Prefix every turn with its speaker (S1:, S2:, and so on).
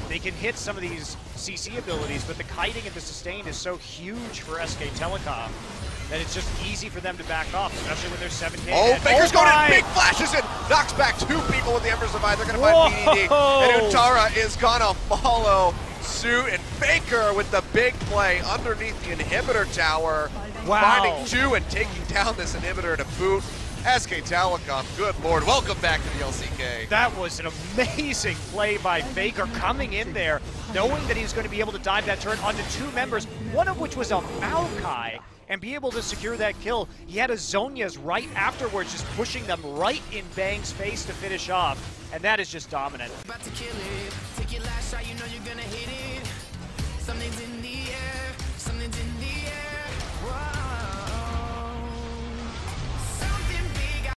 S1: they can hit some of these CC abilities, but the kiting and the sustain is so huge for SK Telecom that it's just easy for them to back off, especially when they're 7K.
S2: Oh, Faker's going in, big flashes and knocks back 2 people with the Embers of Iron. They're gonna find BDD, and Utara is gonna follow suit, and Faker with the big play underneath the inhibitor tower, finding 2 and taking down this inhibitor to boot. SK Telecom, good lord, welcome back to the LCK.
S1: That was an amazing play by Faker coming in there, knowing that he was going to be able to dive that turret onto 2 members, one of which was a Maokai, and be able to secure that kill. He had a Zhonya's right afterwards, just pushing them right in Bang's face to finish off, and that is just dominant.
S3: About to kill it. Take your last shot, you know you're gonna hit it.